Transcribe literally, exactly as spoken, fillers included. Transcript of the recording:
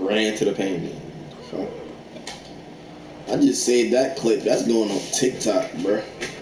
ran to the paint. Fuck. I just saved that clip. That's going on TikTok, bro.